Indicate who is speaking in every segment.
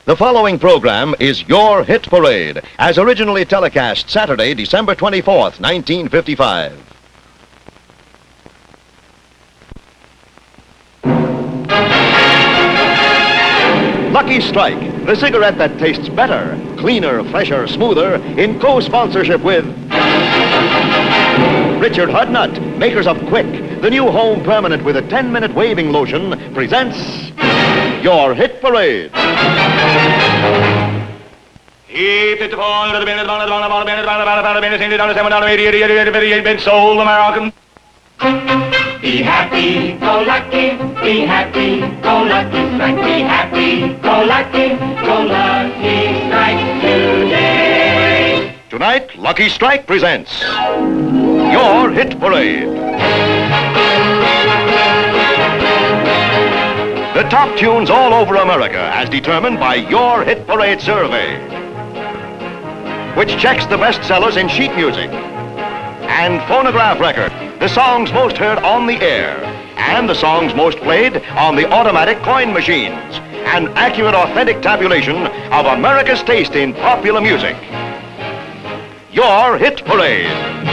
Speaker 1: The following program is Your Hit Parade, as originally telecast Saturday, December 24th, 1955. Lucky Strike, the cigarette that tastes better, cleaner, fresher, smoother, in co-sponsorship with Richard Hudnut, makers of Quick, the new home permanent with a 10-minute waving lotion, presents Your Hit Parade.
Speaker 2: Soul American.
Speaker 3: Be happy, go lucky, be happy, go lucky, strike, be happy, go lucky strike today.
Speaker 1: Tonight, Lucky Strike presents Your Hit Parade. The top tunes all over America as determined by Your Hit Parade survey, which checks the bestsellers in sheet music and phonograph record, the songs most heard on the air, and the songs most played on the automatic coin machines. An accurate, authentic tabulation of America's taste in popular music. Your Hit Parade.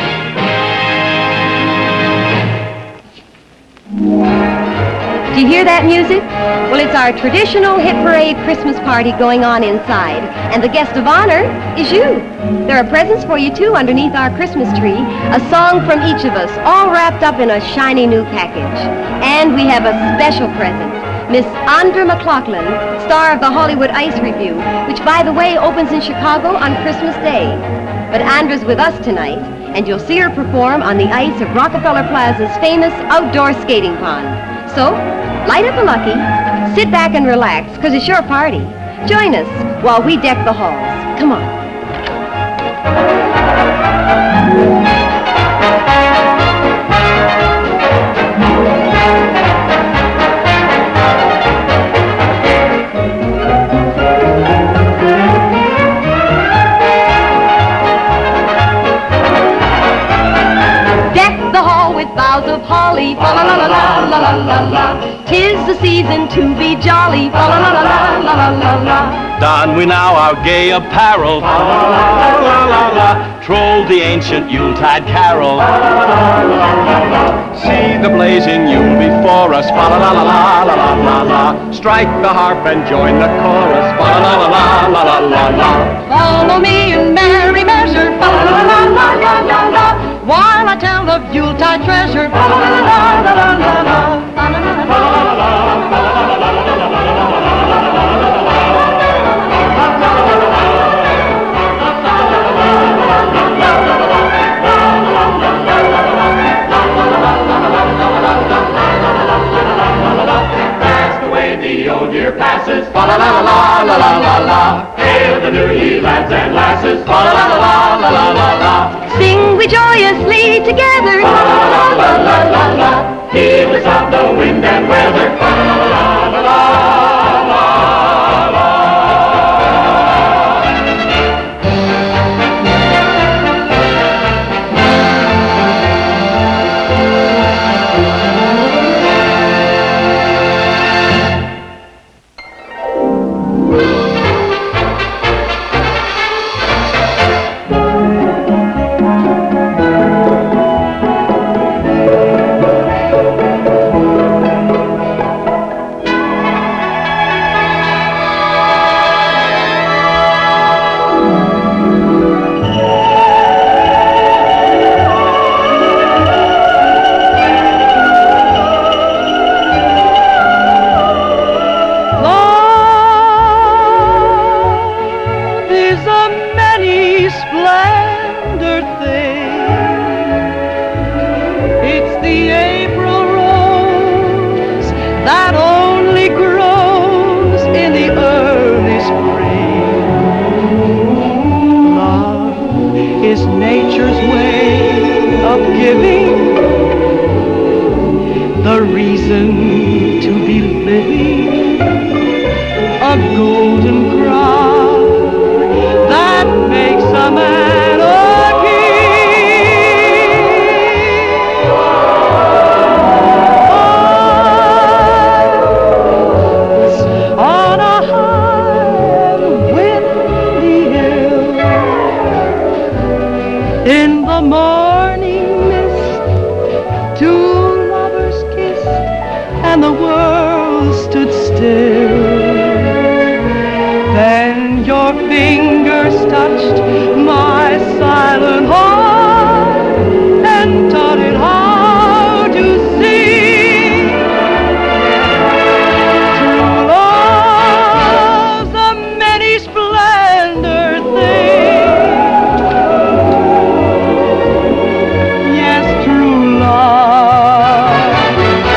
Speaker 4: Do you hear that music? Well, it's our traditional Hit Parade Christmas party going on inside, and the guest of honor is you. There are presents for you, too, underneath our Christmas tree, a song from each of us, all wrapped up in a shiny new package. And we have a special present, Miss Andra McLaughlin, star of the Hollywood Ice Review, which, by the way, opens in Chicago on Christmas Day. But Andra's with us tonight, and you'll see her perform on the ice of Rockefeller Plaza's famous outdoor skating pond. So, light up a Lucky, sit back and relax, because it's your party. Join us while we deck the halls. Come on. Deck the hall with boughs of holly, fa la la la la la la la la. 'Tis the season to be jolly, fa la la la la la la la.
Speaker 2: Don we now our gay apparel, fa la la la la la. Troll the ancient Yuletide carol, fa la la la la. See the blazing Yule before us, fa la la la la la la la. Strike the harp and join the chorus, fa la la la la la la la.
Speaker 4: Follow me in merry measure, fa la la la la la la la. While I tell of Yuletide treasure, fa la la la la la la la. Fa la la la la la la
Speaker 3: The old year passes, fa la la la la la la la. Hail the new year, lads and lasses, fa la la la la la la la.
Speaker 4: Sing we joyously together,
Speaker 3: Fa la la la la la la. Heedless of the wind and weather, fa la la la la la.
Speaker 5: In the morning mist, two lovers kissed, and the world stood still. Then your fingers touched my silent heart and taught it how to sing. True love's a many splendor thing. Yes, true love,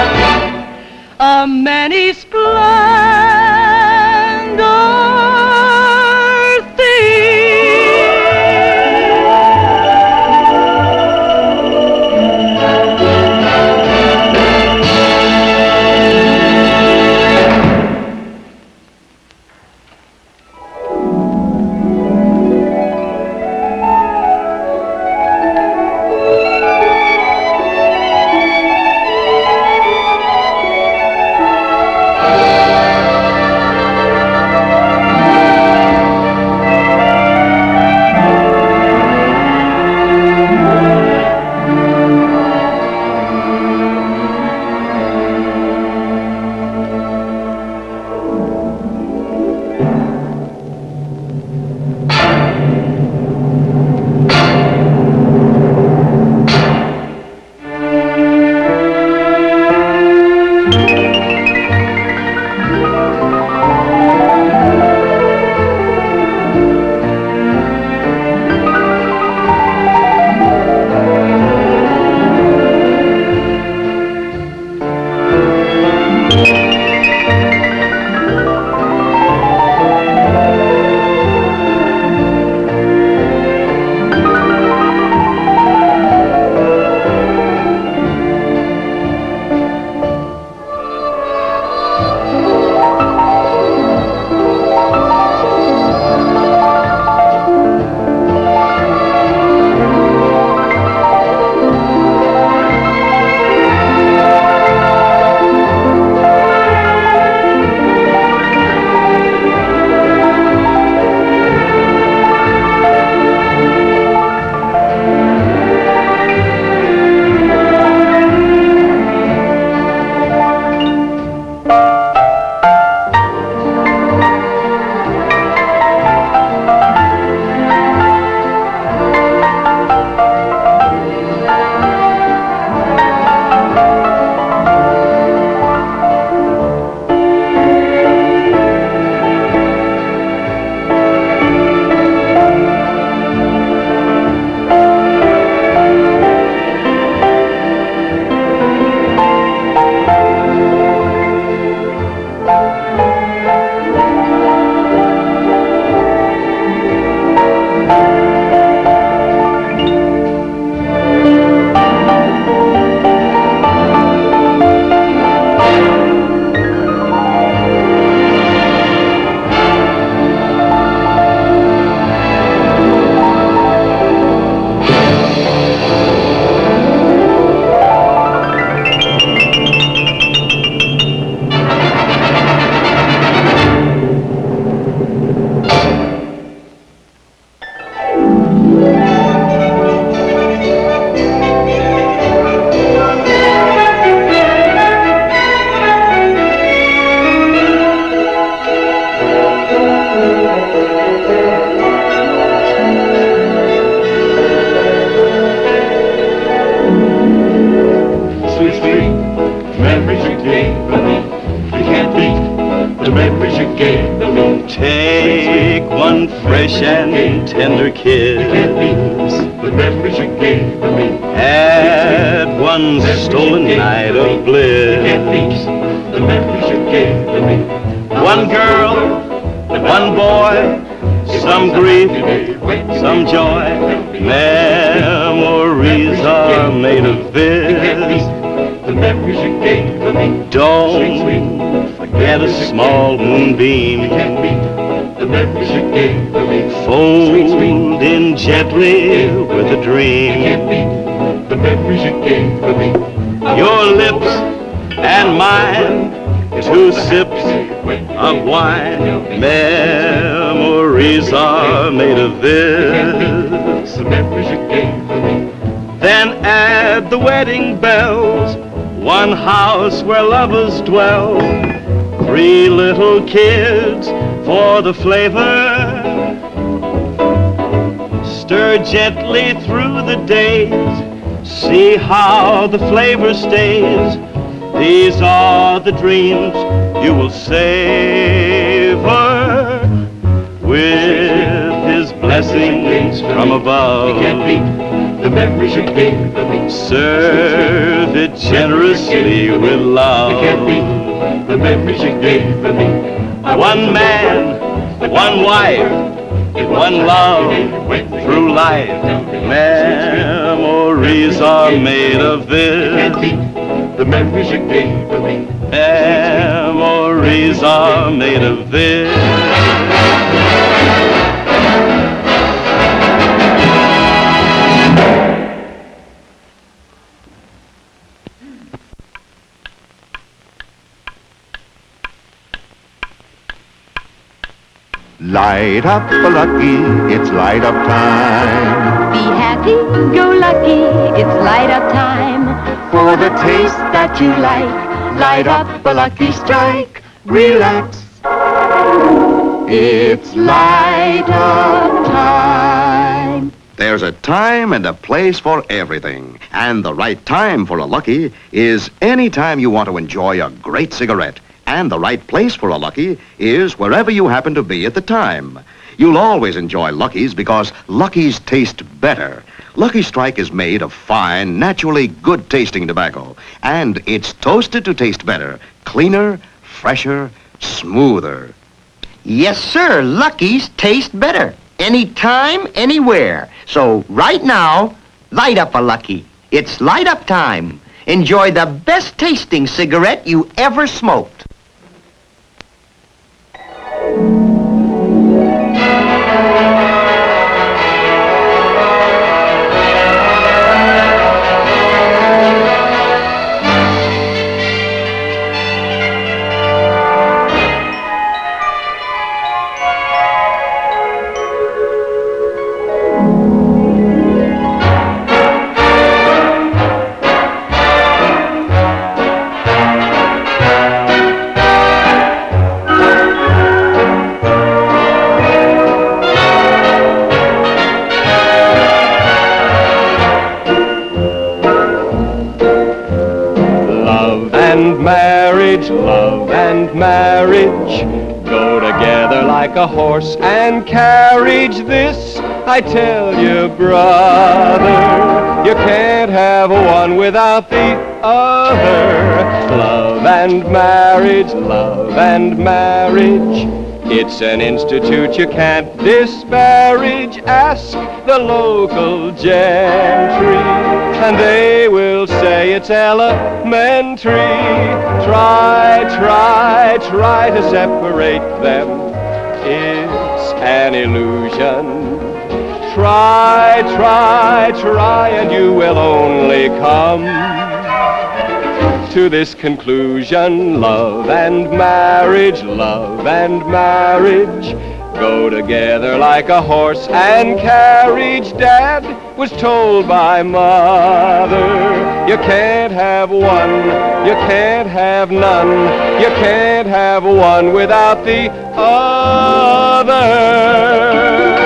Speaker 5: a many splendor
Speaker 2: Take one fresh and tender kiss.
Speaker 3: The memories you gave me.
Speaker 2: Add one stolen night of bliss.
Speaker 3: The memories you gave me.
Speaker 2: One girl, one boy, some grief, some joy. Memories are made of this.
Speaker 3: The memories you gave me.
Speaker 2: Don't forget a small moonbeam.
Speaker 3: The memories you gave me.
Speaker 2: Fold in gently with a dream.
Speaker 3: The memories you gave me.
Speaker 2: Your lips and mine, two sips of wine. Memories are made of this.
Speaker 3: The memories you gave me.
Speaker 2: Then add the wedding bells, one house where lovers dwell, 3 little kids for the flavor. Stir gently through the days, see how the flavor stays. These are the dreams you will savor, with his blessings from above.
Speaker 3: We can't beat the memories you gave for me.
Speaker 2: Serve it generously with love.
Speaker 3: We can't beat the memories you gave for me.
Speaker 2: One man, one wife, one love through life. Memories are made of this.
Speaker 3: Can't beat the memories you gave for me.
Speaker 2: Memories are made of this.
Speaker 1: Light up the lucky, it's light up time.
Speaker 4: Be happy, go lucky, it's light up time.
Speaker 1: For the taste that you like, light up a lucky strike. Relax, it's light up time. There's a time and a place for everything. And the right time for a lucky is any time you want to enjoy a great cigarette. And the right place for a lucky is wherever you happen to be at the time. You'll always enjoy Luckies because Luckies taste better. Lucky Strike is made of fine, naturally good-tasting tobacco. And it's toasted to taste better, cleaner, fresher, smoother.
Speaker 6: Yes, sir. Lucky's taste better. Anytime, anywhere. So right now, light up a Lucky. It's light up time. Enjoy the best tasting cigarette you ever smoked.
Speaker 2: Love and marriage go together like a horse and carriage. This I tell you, brother, you can't have one without the other. Love and marriage, love and marriage, it's an institute you can't disparage. Ask the local gentry, and they will say it's elementary. Try to separate them. It's an illusion. Try, and you will only come to this conclusion. Love and marriage go together like a horse and carriage. Dad was told by Mother, you can't have one, you can't have none, you can't have one without the other.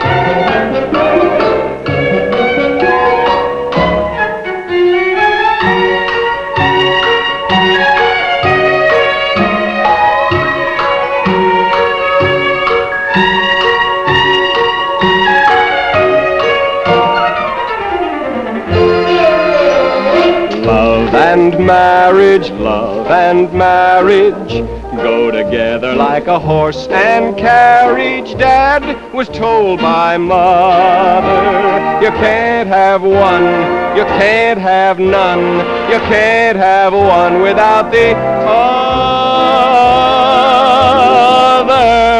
Speaker 2: Love and marriage go together like a horse and carriage. Dad was told by Mother, you can't have one, you can't have none, you can't have one without the other.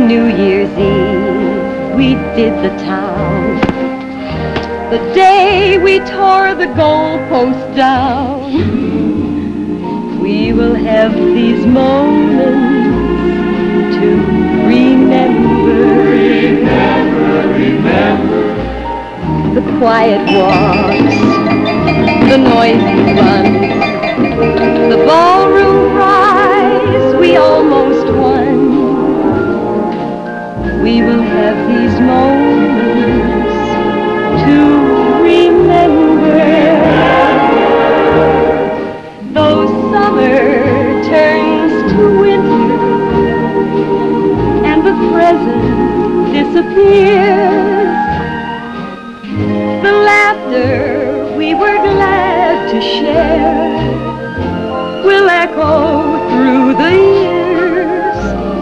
Speaker 4: New Year's Eve, we did the town. The day we tore the goalpost down. We will have these moments to remember. Remember. The quiet walks, the noisy runs, the ballroom rise we almost won. We will have these moments to remember. Though summer turns to winter and the present disappears, the laughter we were glad to share will echo through the years.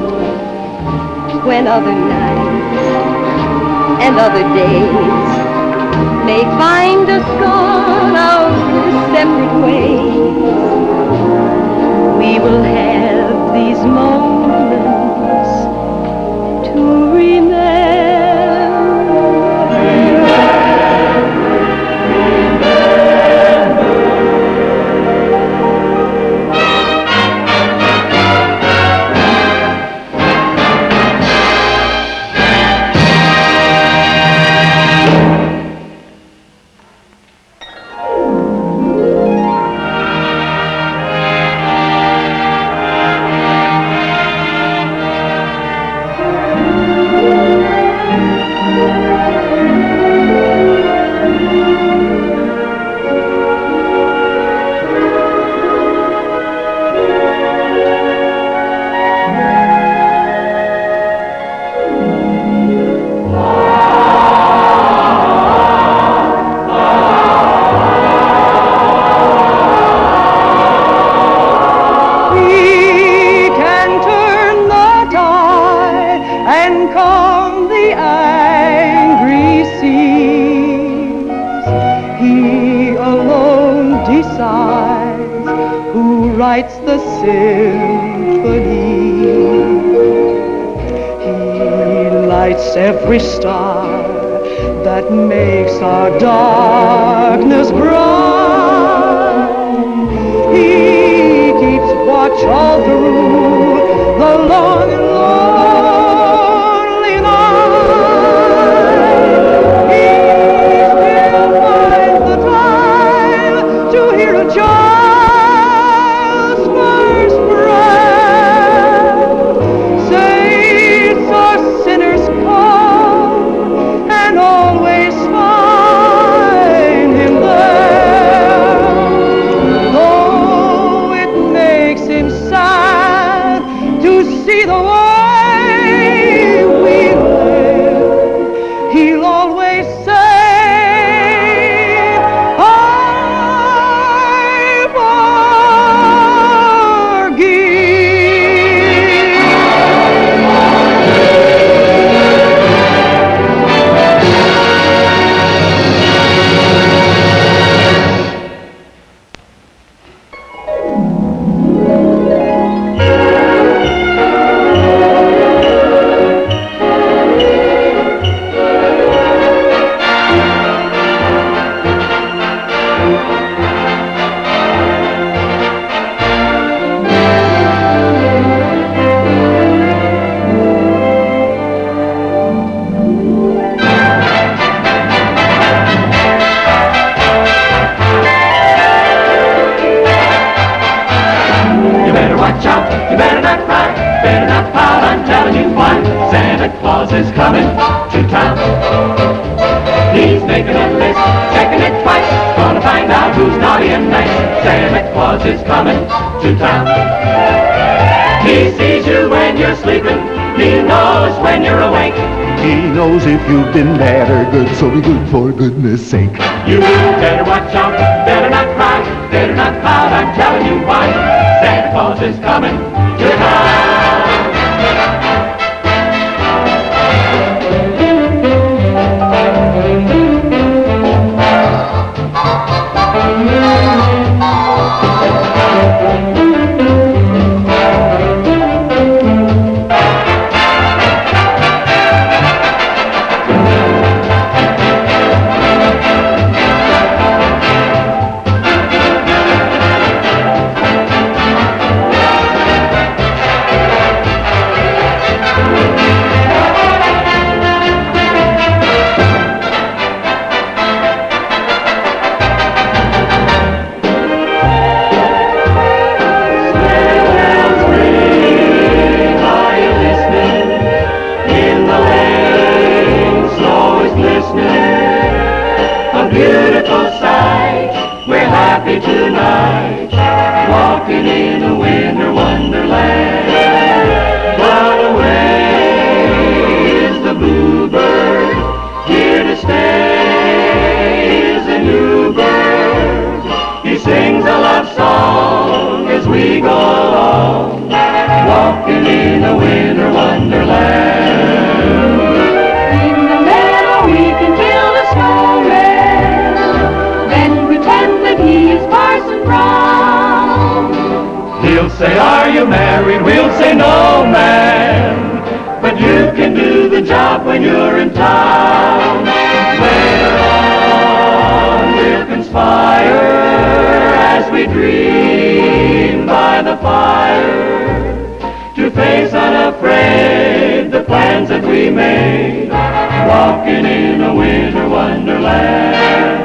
Speaker 4: When other nights and other days may find us gone our separate ways, we will have these moments to remember.
Speaker 5: Every star that makes our darkness bright. He keeps watch all through the long and lonely night. He still finds the time to hear a child's first breath. Saints or sinners and always find him there. Though it makes him sad to see the way we live, he'll always say, I
Speaker 3: Is coming to town. He's making a list, checking it twice, gonna find out who's naughty and nice. Santa Claus is coming to town. He sees you when you're sleeping, he knows when you're awake.
Speaker 7: He knows if you've been bad or good, so be good for goodness sake.
Speaker 3: You better watch out, better not cry, better not pout, I'm telling you why. Santa Claus is coming to town. Christmas, a beautiful sight. We're happy tonight, walking in a winter wonderland. But away is the bluebird, here to stay is a new bird. He sings a love song as we go along, walking in a winter wonderland. In the meadow we can build a snowman, then pretend that he is Parson Brown. He'll say, are you married? We'll say, no, man. But you can do the job when you're in town. Later on we'll conspire as we dream by the fire, to face unafraid the plans that we made, walking in a winter wonderland.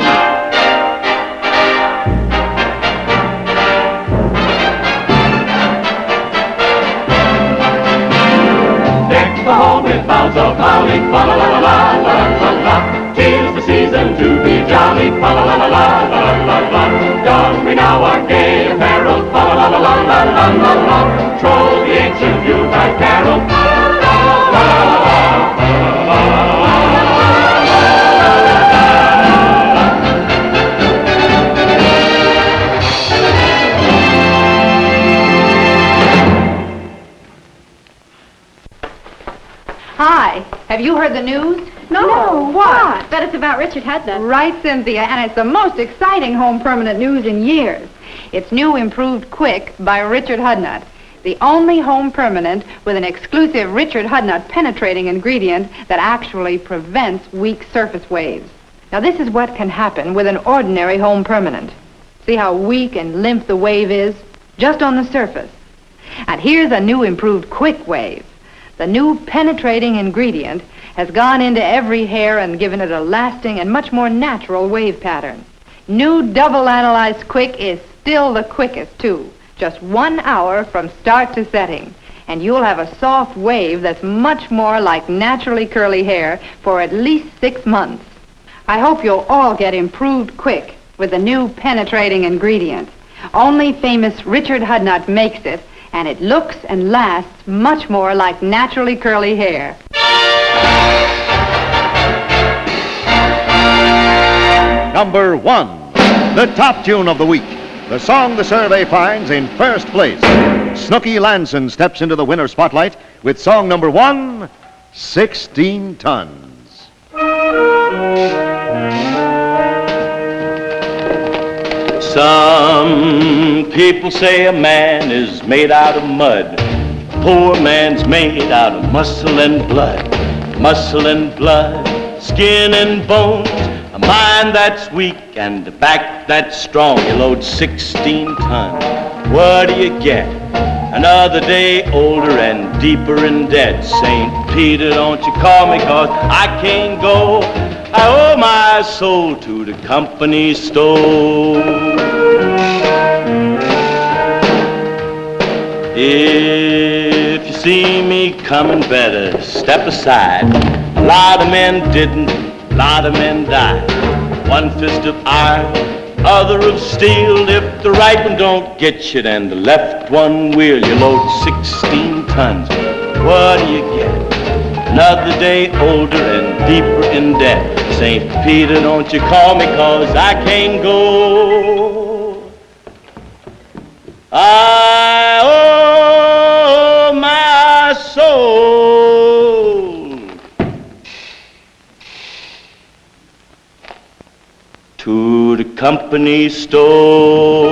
Speaker 3: Deck the hall with boughs of holly, fa la la la la la la la. 'Tis the season to be jolly, fa la la la la la la la. Don we now our gay apparel, fa la la la la la la la la. Troll the ancient Yuletide carol, fa la la la la la la
Speaker 8: Hi, have you heard the news?
Speaker 4: No, what? But it's about Richard Hudnut.
Speaker 8: Right, Cynthia, and it's the most exciting home permanent news in years. It's new improved Quick by Richard Hudnut, the only home permanent with an exclusive Richard Hudnut penetrating ingredient that actually prevents weak surface waves. Now, this is what can happen with an ordinary home permanent. See how weak and limp the wave is? Just on the surface. And here's a new improved Quick wave. The new penetrating ingredient has gone into every hair and given it a lasting and much more natural wave pattern. New double analyzed Quick is still the quickest, too. Just 1 hour from start to setting. And you'll have a soft wave that's much more like naturally curly hair for at least 6 months. I hope you'll all get improved Quick with the new penetrating ingredient. Only famous Richard Hudnut makes it, and it looks and lasts much more like naturally curly hair.
Speaker 1: Number 1, the top tune of the week. The song the survey finds in first place. Snooky Lanson steps into the winner spotlight with song number 1, 16 Tons.
Speaker 2: Some people say a man is made out of mud. A poor man's made out of muscle and blood. Muscle and blood, skin and bones. A mind that's weak and a back that's strong. You load 16 tons. What do you get? Another day older and deeper in debt. St. Peter, don't you call me, 'cause I can't go. I owe my soul to the company store. If you see me coming, better step aside. A lot of men didn't, a lot of men died. One fist of iron, other of steel. If the right one don't get you, then the left one will. You load 16 tons. What do you get? Another day older and deeper in debt. St. Peter, don't you call me, 'cause I can't go. I owe my soul to the company store.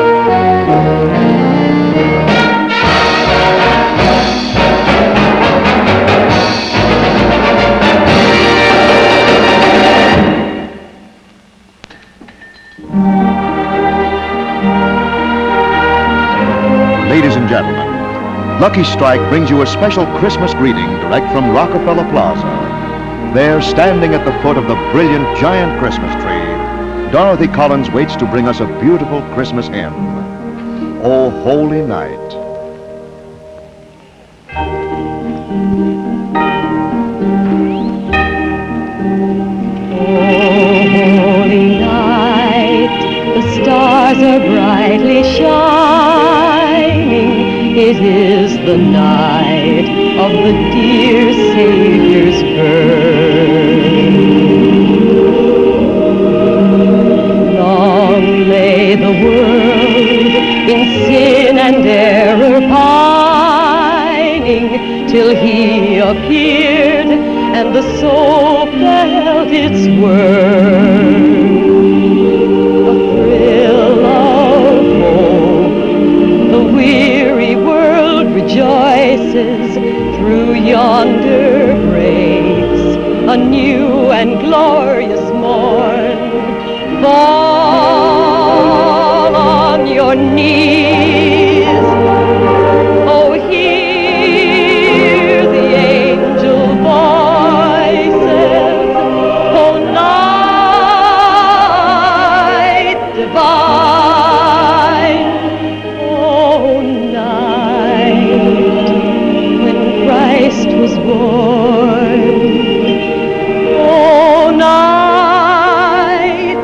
Speaker 1: Ladies and gentlemen, Lucky Strike brings you a special Christmas greeting direct from Rockefeller Plaza. There, standing at the foot of the brilliant giant Christmas tree, Dorothy Collins waits to bring us a beautiful Christmas hymn. Oh, Holy Night.
Speaker 5: shining. It is the night of the dear Savior's birth. Long lay the world in sin and error pining, till he appeared and the soul felt its worth. A thrill of hope, the weary world rejoices. Through yonder breaks a new and glorious morn. Fall on your knees. Oh, hear the angel voices. Oh, night divine. Oh, night when Christ was born. Oh, night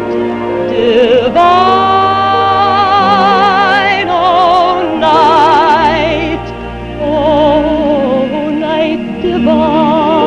Speaker 5: divine. Oh, night divine.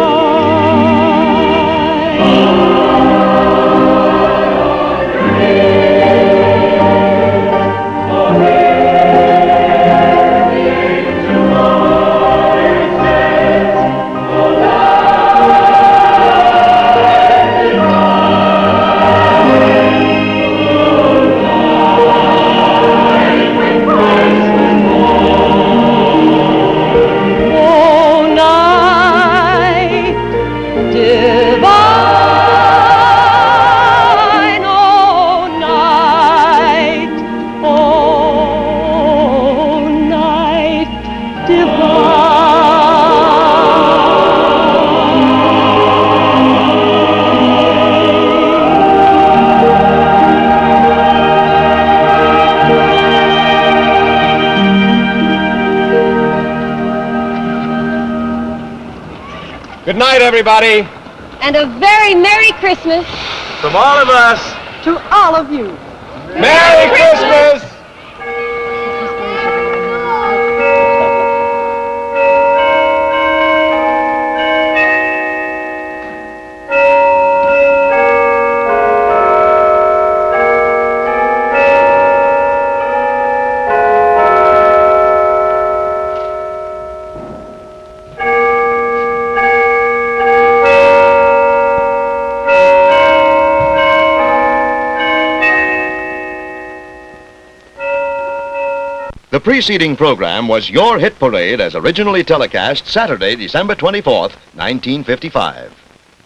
Speaker 2: Good night, everybody.
Speaker 4: And a very Merry Christmas
Speaker 2: From all of us,
Speaker 8: To all of you.
Speaker 2: Merry Christmas!
Speaker 1: The preceding program was Your Hit Parade as originally telecast Saturday, December 24th, 1955.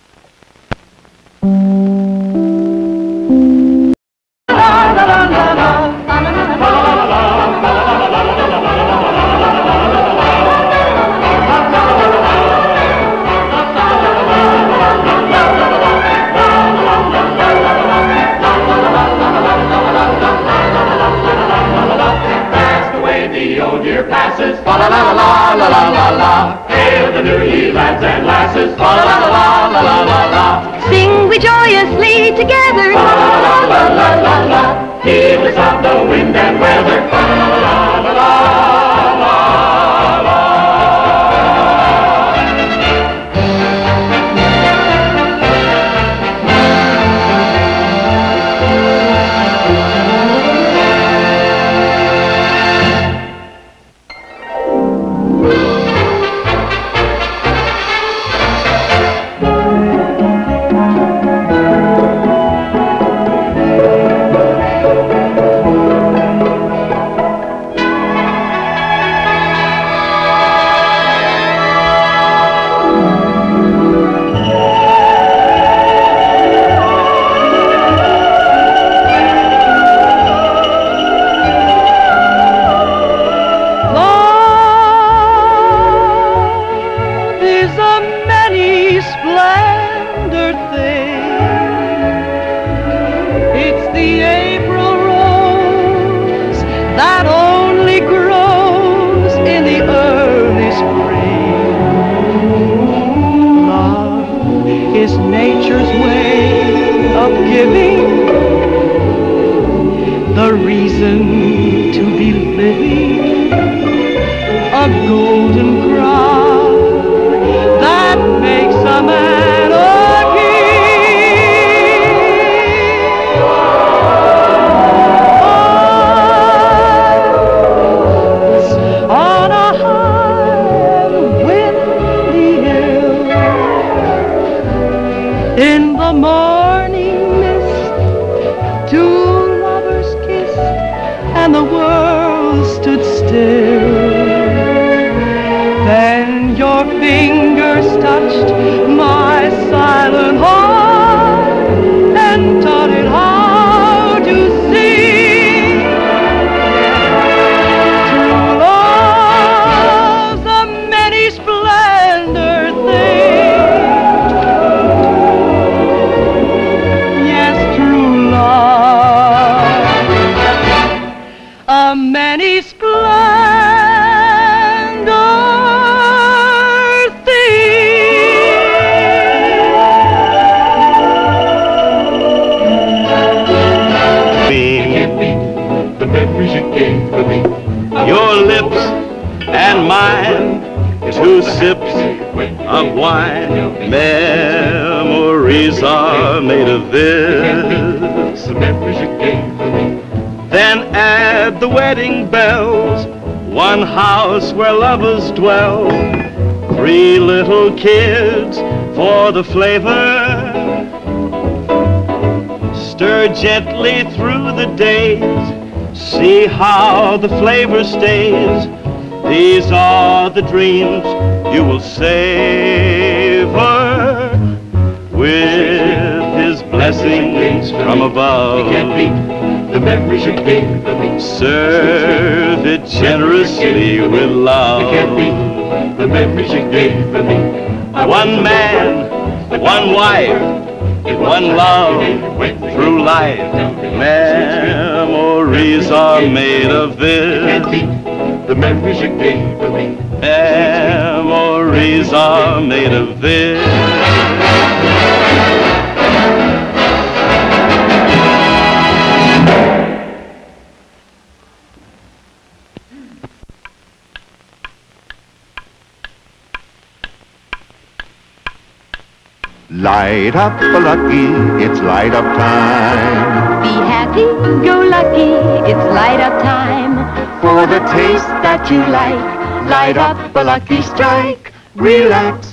Speaker 3: The old year passes, fa la la la la la la la. Hail the new ye lads and lasses, fa la la la la la la la.
Speaker 4: Sing we joyously together.
Speaker 3: Fa la la la la la la. Heedless of the wind and weather, fa la la la la la la.
Speaker 5: Nature's way of giving, the reason to still. Then your fingers touched my silent heart and taught it how to sing. True love's a many splendor thing. Yes, true love, a many splendor
Speaker 2: your lips and mine, 2 sips of wine. Memories are made of this. Then add the wedding bells, 1 house where lovers dwell, 3 little kids for the flavor. Stir gently through the days, see how the flavor stays. These are the dreams you will savor, with his blessings from above. The memories you gave me. Serve it generously with love. The memories you gave me. 1 man, 1 wife, 1 love through life. Memories are made of this. The memories you gave me. Memories are made of this.
Speaker 7: Light up a lucky, it's light up time.
Speaker 4: Be happy, go lucky, it's light up time.
Speaker 7: For the taste that you like, light up a lucky strike. Relax,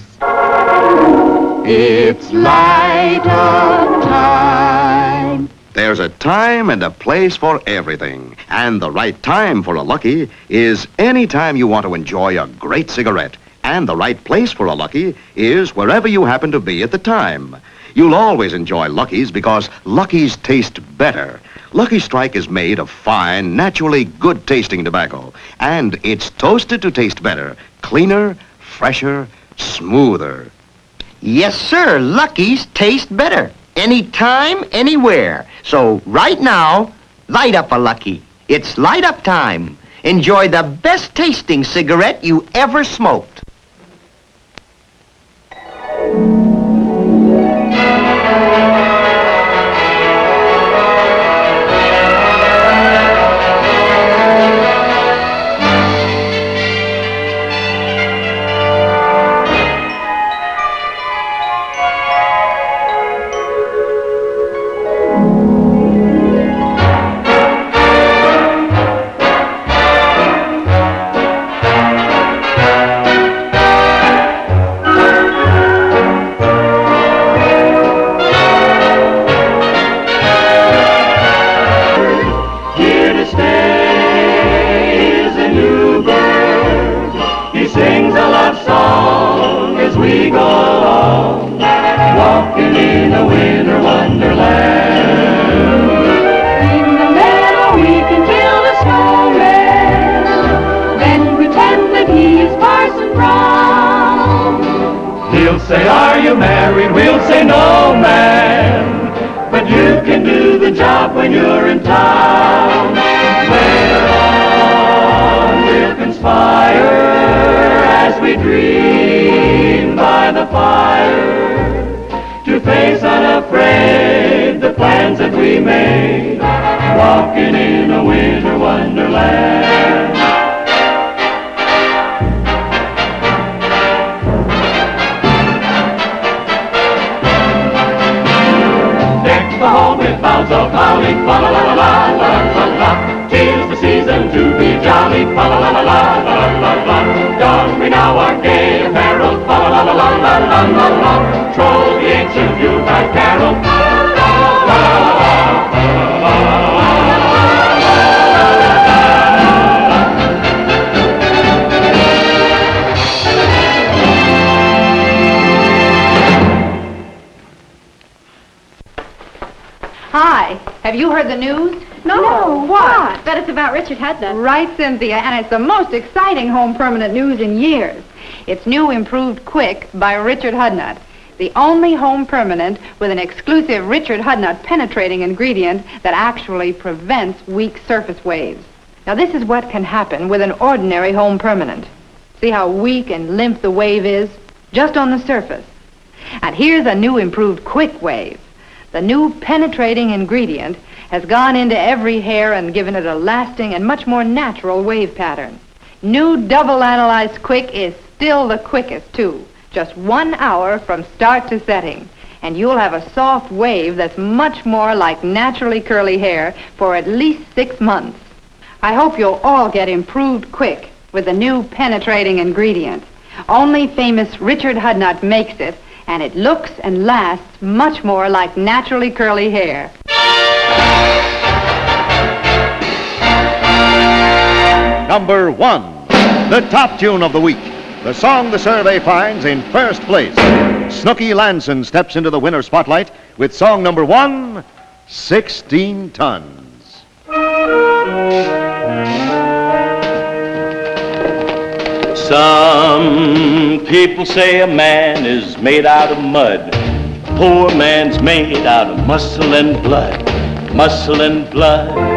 Speaker 7: it's light up time.
Speaker 1: There's a time and a place for everything. And the right time for a Lucky is any time you want to enjoy a great cigarette. And the right place for a Lucky is wherever you happen to be at the time. You'll always enjoy Luckies because Luckies taste better. Lucky Strike is made of fine, naturally good-tasting tobacco. And it's toasted to taste better, cleaner, fresher, smoother.
Speaker 6: Yes, sir, Lucky's taste better. Anytime, anywhere. So right now, light up a Lucky. It's light up time. Enjoy the best tasting cigarette you ever smoked.
Speaker 3: Say, are you married? We'll say no, man. But you can do the job when you're in town. Later on, we'll conspire as we dream by the fire to face unafraid the plans that we made, walking in a winter wonderland. With boughs of holly, fa la la la la la la la. 'Tis the season to be jolly, fa la la la la la la la. Don we now our gay apparel, fa la la la la la la la. Troll the ancient Yuletide carol, fa la la la la la la la.
Speaker 8: Hi. Have you heard the news?
Speaker 4: No, what? Bet it's about Richard Hudnut.
Speaker 8: Right, Cynthia, and it's the most exciting home permanent news in years. It's new improved Quick by Richard Hudnut, the only home permanent with an exclusive Richard Hudnut penetrating ingredient that actually prevents weak surface waves. Now, this is what can happen with an ordinary home permanent. See how weak and limp the wave is? Just on the surface. And here's a new improved Quick wave. The new penetrating ingredient has gone into every hair and given it a lasting and much more natural wave pattern. New double analyzed Quick is still the quickest, too. Just 1 hour from start to setting. And you'll have a soft wave that's much more like naturally curly hair for at least 6 months. I hope you'll all get improved Quick with the new penetrating ingredient. Only famous Richard Hudnut makes it, and it looks and lasts much more like naturally curly hair.
Speaker 1: Number 1, the top tune of the week. The song the survey finds in first place. Snooky Lanson steps into the winner spotlight with song number 1, 16 Tons.
Speaker 2: Some people say a man is made out of mud. Poor man's made out of muscle and blood. Muscle and blood.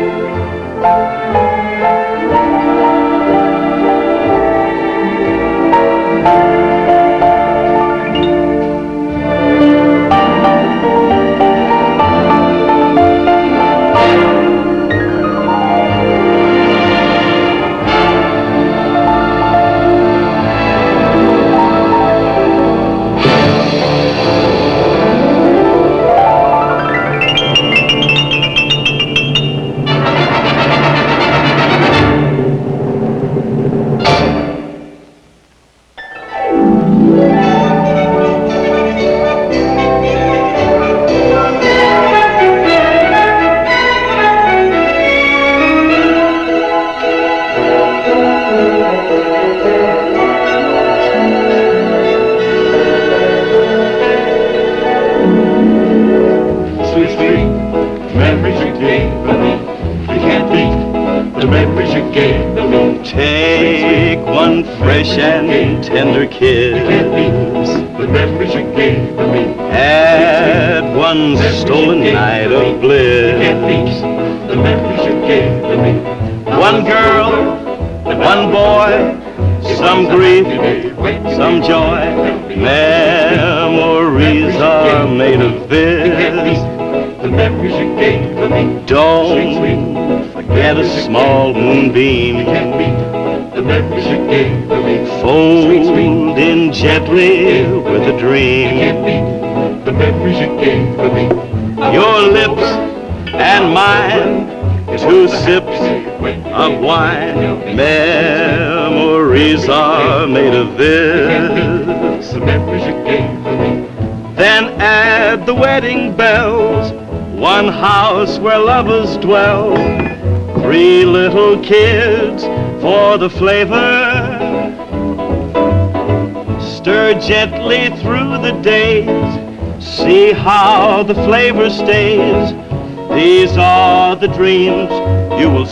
Speaker 2: Take one fresh and tender kiss. Add one stolen night of bliss. One girl, one boy, some grief, some joy. Memories are made of this. Don't forget a small moonbeam. Fold in gently with a dream. Your lips and mine, 2 sips of wine. Memories are made of this. Then add the wedding bells, one house where lovers dwell, 3 little kids for the flavor. Stir gently through the days, see how the flavor stays. These are the dreams you will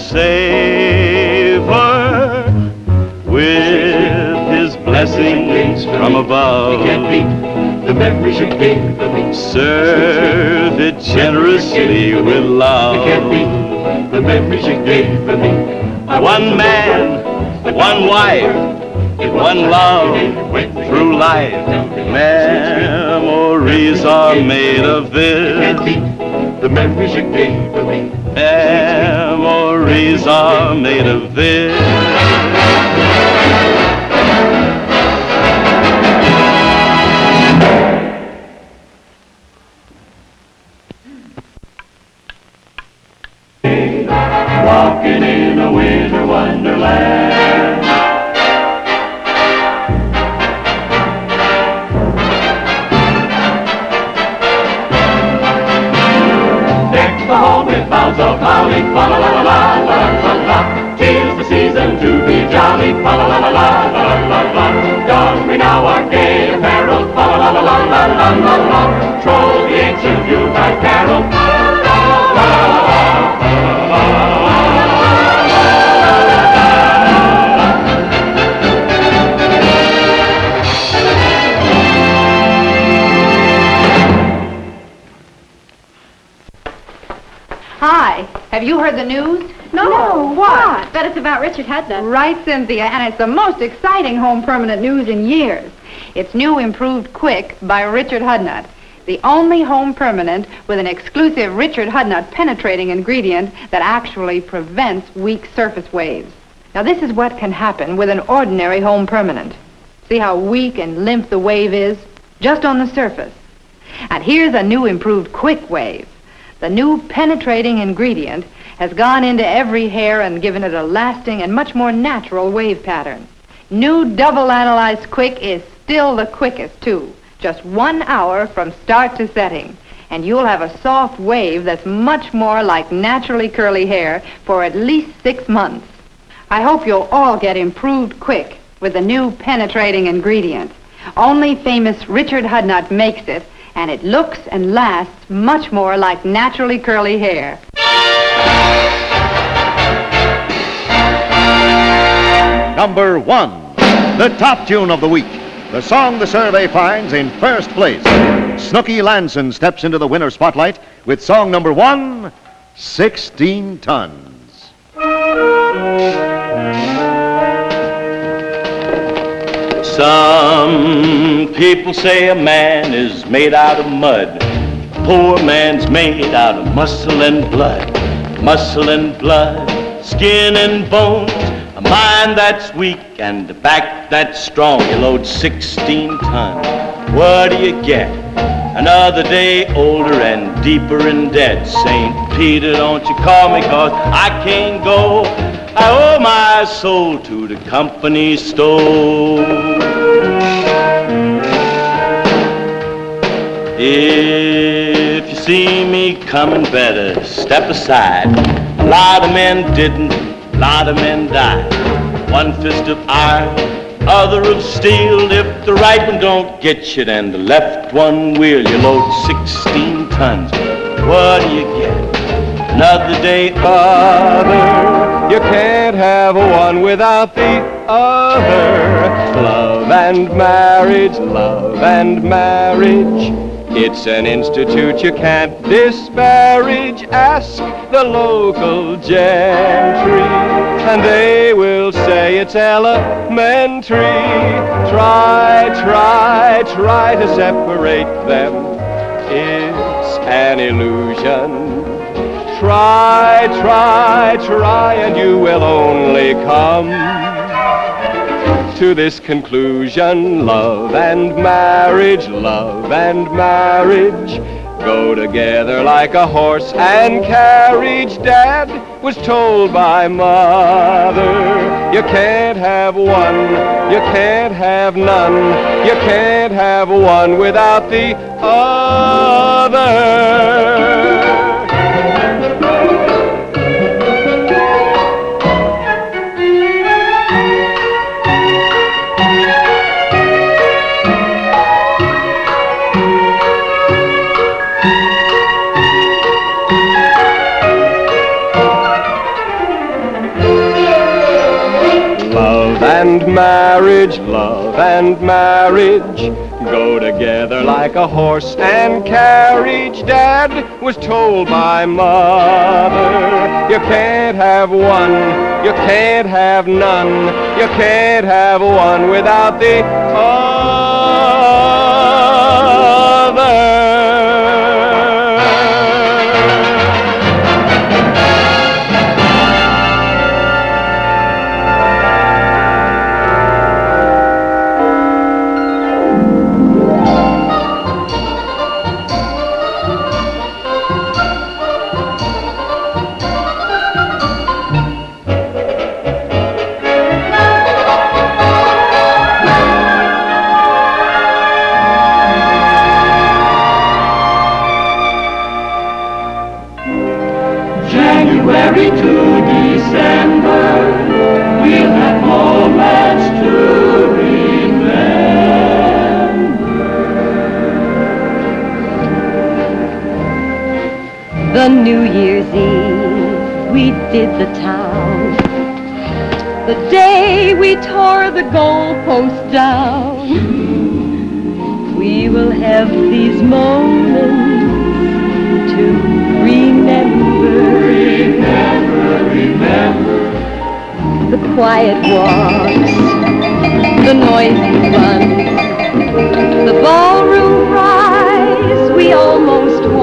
Speaker 2: savor with his blessings from above. The memories you gave me. Serve it generously with love. The memories you gave me. One man, one wife, one love through life. Memories are made of this. The memories you gave me. Memories are made of this.
Speaker 3: Walking in a winter wonderland. Deck the hall with boughs of holly, fa la la la la la la la. 'Tis the season to be jolly, fa la la la la la la la. Don we now our gay apparel, fa la la la la la la la. Troll the ancient Yuletide carol.
Speaker 8: Hi. Have you heard the news?
Speaker 4: No, what? Bet it's about Richard Hudnut.
Speaker 8: Right, Cynthia, and it's the most exciting home permanent news in years. It's new improved quick by Richard Hudnut, the only home permanent with an exclusive Richard Hudnut penetrating ingredient that actually prevents weak surface waves. Now, this is what can happen with an ordinary home permanent. See how weak and limp the wave is? Just on the surface. And here's a new improved quick wave. The new penetrating ingredient has gone into every hair and given it a lasting and much more natural wave pattern. New double analyzed quick is still the quickest, too. Just 1 hour from start to setting. And you'll have a soft wave that's much more like naturally curly hair for at least 6 months. I hope you'll all get improved quick with the new penetrating ingredient. Only famous Richard Hudnut makes it, and it looks and lasts much more like naturally curly hair.
Speaker 1: Number 1, the top tune of the week. The song the survey finds in first place. Snooky Lanson steps into the winner spotlight with song number 1, 16 Tons.
Speaker 2: Some people say a man is made out of mud. A poor man's made out of muscle and blood. Muscle and blood, skin and bones. A mind that's weak and a back that's strong. You load 16 tons. What do you get? Another day older and deeper in debt. St. Peter, don't you call me, 'cause I can't go. I owe my soul to the company store. If you see me coming, better step aside. A lot of men didn't, a lot of men died. One fist of iron, other of steel. If the right one don't get you, then the left one will. You load 16 tons. What do you get? Another day other. You can't have one without the other. Love and marriage, love and marriage. It's an institute you can't disparage. Ask the local gentry, and they will say it's elementary. Try to separate them. It's an illusion. Try, and you will only come to this conclusion. Love and marriage go together like a horse and carriage. Dad was told by Mother, you can't have one, you can't have none, you can't have one without the other. Love and marriage go together like a horse and carriage. Dad was told by Mother, you can't have one, you can't have none, you can't have one without the other.
Speaker 3: January to December, we'll have moments to remember.
Speaker 4: The New Year's Eve, we did the town. The day we tore the goalpost down. We will have these moments to remember. quiet walks, the noisy runs, the ballroom cries we almost won.